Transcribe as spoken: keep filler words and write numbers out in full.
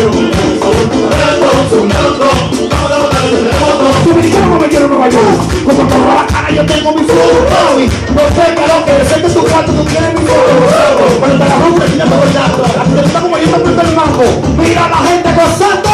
Dominicano no me quiero Nueva York. Como toda la cara yo tengo mi flow, mami. No sé que lo que sé que tu cuarto tú tienes mi flow. Pero te la rompo y ya te voy a dar. Así que está como yo te apunto el mango. Mira la gente gozando.